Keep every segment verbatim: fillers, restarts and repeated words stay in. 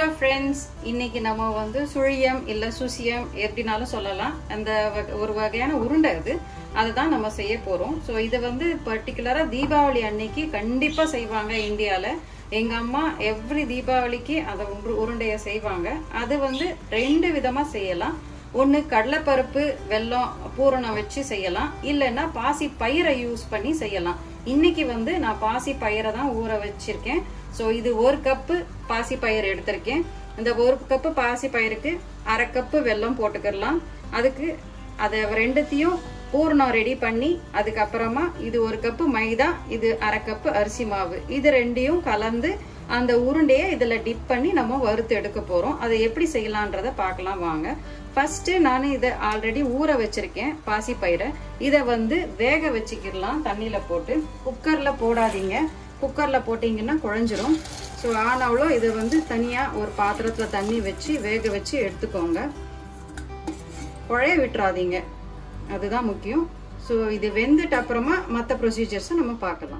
Hello friends, இன்னைக்கு நம்ம வந்து சுழியம் இல்லை சுசியம் எப்படினாலும் சொல்லலாம். அந்த ஒரு வகையான உருண்டை அது அதுதான் நம்ம செய்ய போகிறோம். ஸோ இதை வந்து பர்டிகுலராக தீபாவளி அன்னைக்கு கண்டிப்பாக செய்வாங்க இந்தியாவில். எங்கள் அம்மா எவ்ரி தீபாவளிக்கு அதை உருண்டையை செய்வாங்க. அது வந்து ரெண்டு விதமாக செய்யலாம். ஒன்று கடலைப்பருப்பு வெல்லம் பூரணம் வச்சு செய்யலாம், இல்லைன்னா பாசி பயிரை யூஸ் பண்ணி செய்யலாம். இன்னைக்கு வந்து நான் பாசி பயிரை தான் ஊற வச்சிருக்கேன். ஸோ இது ஒரு கப்பு பாசி பயிர் எடுத்திருக்கேன். இந்த ஒரு கப்பு பாசி பயிருக்கு அரை கப்பு வெல்லம் போட்டுக்கிடலாம். அதுக்கு அதை ரெண்டுத்தையும் பூரணம் ரெடி பண்ணி அதுக்கப்புறமா இது ஒரு கப்பு மைதா, இது அரை கப்பு அரிசி மாவு, இது ரெண்டையும் கலந்து அந்த உருண்டையை இதில் டிப் பண்ணி நம்ம வறுத்து எடுக்க போகிறோம். அதை எப்படி செய்யலான்றதை பார்க்கலாம் வாங்க. ஃபர்ஸ்ட் நான் இதை ஆல்ரெடி ஊற வச்சிருக்கேன் பாசி பயிரை. இதை வந்து வேக வச்சுக்கிடலாம் தண்ணியில் போட்டு. குக்கரில் போடாதீங்க, குக்கரில் போட்டிங்கன்னா குழஞ்சிரும். ஸோ ஆனாலும் இதை வந்து தனியாக ஒரு பாத்திரத்தில் தண்ணி வச்சு வேக வச்சு எடுத்துக்கோங்க. குழைய விட்டுறாதீங்க, அதுதான் முக்கியம். ஸோ இது வெந்துட்டு அப்புறமா மற்ற ப்ரொசீஜர்ஸை நம்ம பார்க்கலாம்.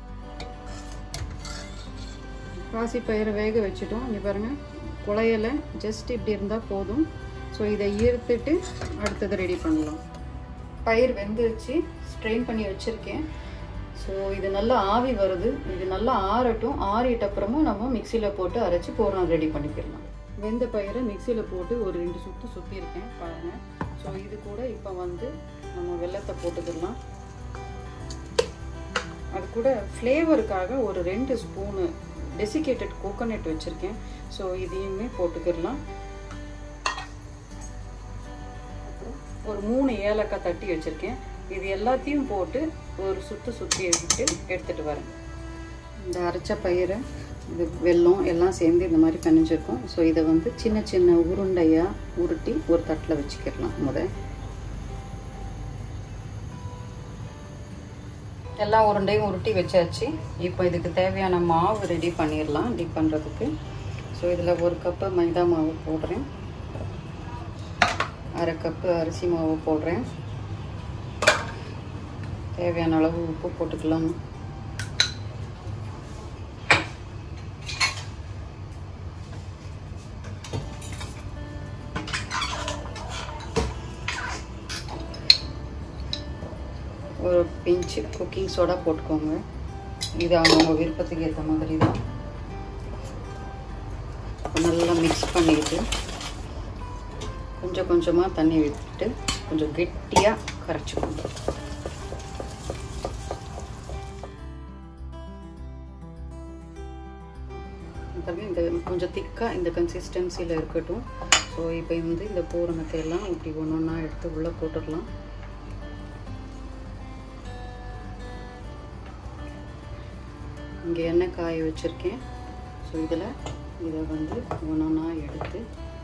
பாசி பயிரை வேக வச்சுட்டோம். இங்கே பாருங்கள், குழையலை ஜஸ்ட் இப்படி இருந்தால் போதும். ஸோ இதை ஈர்த்துட்டு அடுத்தது ரெடி பண்ணலாம். பயிர் வெந்துருச்சு, ஸ்ட்ரெயின் பண்ணி வச்சுருக்கேன். ஸோ இது நல்லா ஆவி வருது. இது நல்லா ஆறட்டும். ஆறிட்ட அப்புறமும் நம்ம மிக்சியில் போட்டு அரைச்சி பூரணம் ரெடி பண்ணிக்கலாம். வெந்த பயிரை மிக்சியில் போட்டு ஒரு ரெண்டு சுற்று சுற்றிருக்கேன் பாருங்கள். ஸோ இது கூட இப்போ வந்து நம்ம வெல்லத்தை போட்டுக்கலாம். அது கூட ஃப்ளேவருக்காக ஒரு ரெண்டு ஸ்பூனு டெசிகேட்டட் கோகோனட் வச்சுருக்கேன். ஸோ இதையுமே போட்டுக்கிடலாம். ஒரு மூணு ஏலக்காய் தட்டி வச்சுருக்கேன். இது எல்லாத்தையும் போட்டு ஒரு சுற்று சுற்றி எடுத்துட்டு எடுத்துகிட்டு வரேன். இந்த அரைச்ச பயிரை, இது வெல்லம் எல்லாம் சேர்ந்து இந்த மாதிரி கணிஞ்சிருக்கும். ஸோ இதை வந்து சின்ன சின்ன உருண்டையாக உருட்டி ஒரு தட்டில் வச்சுக்கிடலாம். முத எல்லா உருண்டையும் உருட்டி வச்சாச்சு. இப்போ இதுக்கு தேவையான மாவு ரெடி பண்ணிடலாம் டிப் பண்ணுறதுக்கு. ஸோ இதில் ஒரு கப்பு மைதா மாவு போடுறேன், அரை கப்பு அரிசி மாவு போடுறேன், தேவையான அளவு உப்பு போட்டுக்கலாம். ஒரு பிஞ்சு குக்கிங் சோடா போட்டுக்கோங்க. இது அவங்க விருப்பத்துக்கு ஏற்ற மாதிரி தான். நல்லா மிக்ஸ் பண்ணிட்டு கொஞ்சம் கொஞ்சமாக தண்ணி விட்டுட்டு கொஞ்சம் கெட்டியாக கரைச்சிக்கோங்க. இந்த கொஞ்சம் திக்காக இந்த கன்சிஸ்டன்சியில் இருக்கட்டும். ஸோ இப்போ வந்து இந்த பூரணத்தை எல்லாம் இப்படி ஒன்று ஒன்றா எடுத்து உள்ளே போட்டுடலாம். இங்கே எண்ணெய் காய வச்சுருக்கேன். ஸோ இதில் இதை வந்து ஒன்று ஒன்றா எடுத்து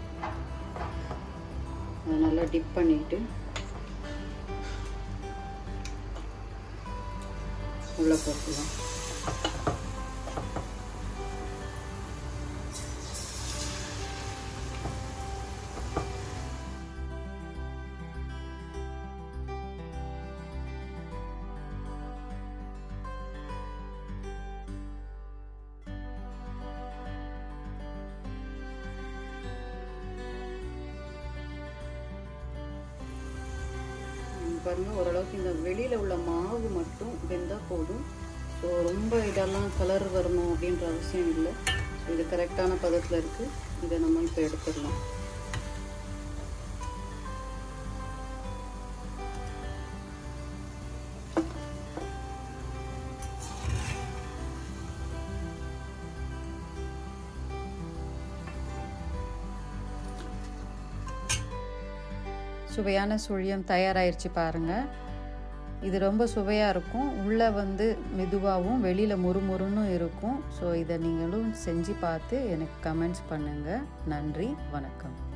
அதை நல்லா டிப் பண்ணிட்டு உள்ளே போட்டுக்கலாம். பாருங்கள், ஓரளவுக்கு இந்த வெளியில் உள்ள மாவு மட்டும் வெந்தால் போதும். ஸோ ரொம்ப இதெல்லாம் கலர் வரணும் அப்படின்ற அவசியம் இல்லை. ஸோ இது கரெக்டான பதத்தில் இருக்குது. இதை நம்ம இப்போ எடுத்துடலாம். சுவையான சுழியம் தயாராகிடுச்சு பாருங்கள். இது ரொம்ப சுவையாக இருக்கும். உள்ளே வந்து மெதுவாகவும் வெளியில் முறுமுறுன்னு இருக்கும். ஸோ இதை நீங்களும் செஞ்சு பார்த்து எனக்கு கமெண்ட்ஸ் பண்ணுங்கள். நன்றி, வணக்கம்.